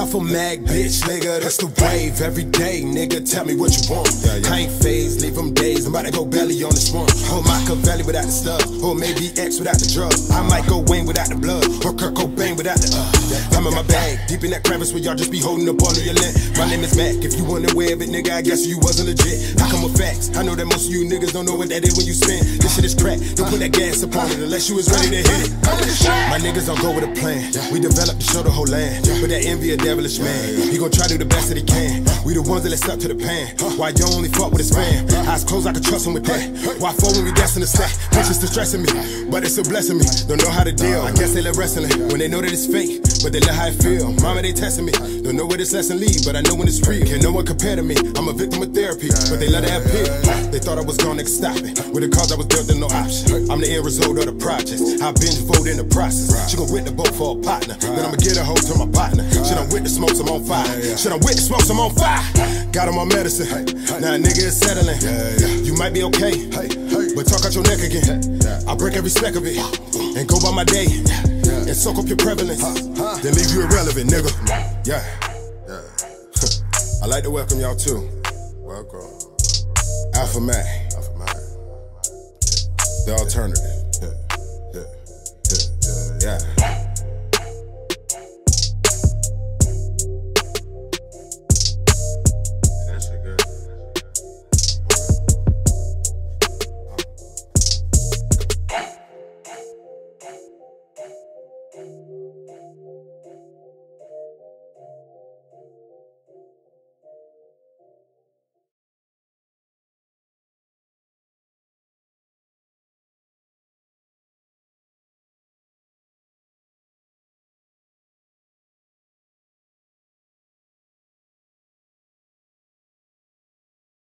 Alpha Mag, bitch, nigga, that's the wave. Every day, nigga, tell me what you want. I ain't phased, leave them days. I'm about to go belly on this one. Or makaveli without the stuff. Or maybe X without the drug. I might go Wayne without the blood. Or kobain without the I'm in my bag, deep in that crevice where y'all just be holding up all of your lint. My name is Mac, if you wasn't aware of it, nigga, I guess you wasn't legit. I come with facts, I know that most of you niggas don't know what that is when you spin. This shit is crack, don't put that gas upon it unless you was ready to hit it. My niggas don't go with a plan, we developed to show the whole land. But that envy a devilish man, he gon' try to do the best that he can. We the ones that let stuck to the pan, why you only fuck with his fam? Eyes closed, I can trust him with that. Why fall when we destined to stay? Bitches distressing me, but it's still blessing me. Don't know how to deal, I guess they let wrestling when they know that it's fake, but they let how it feel. Mama, they testing me, don't know where this lesson lead, but I know when it's real. Can't no one compare to me, I'm a victim of therapy, but they let it appear. They thought I was gonna stop it, with the cause I was built to no option. I'm the end result of the project, I binge vote in the process. She gon' with the boat for a partner, then I'ma get a hoe to my partner. Shit, I'm with the smokes, I'm on fire. Shit, I'm with the smokes, I'm on fire. Got him on medicine, now a nigga is settling. You might be okay, but talk out your neck again. I break every speck of it, and go by my day, and soak up your prevalence, then leave you irrelevant, nigga. Yeah. I'd like to welcome y'all too. Welcome. Alpha Mag. The alternative. Yeah.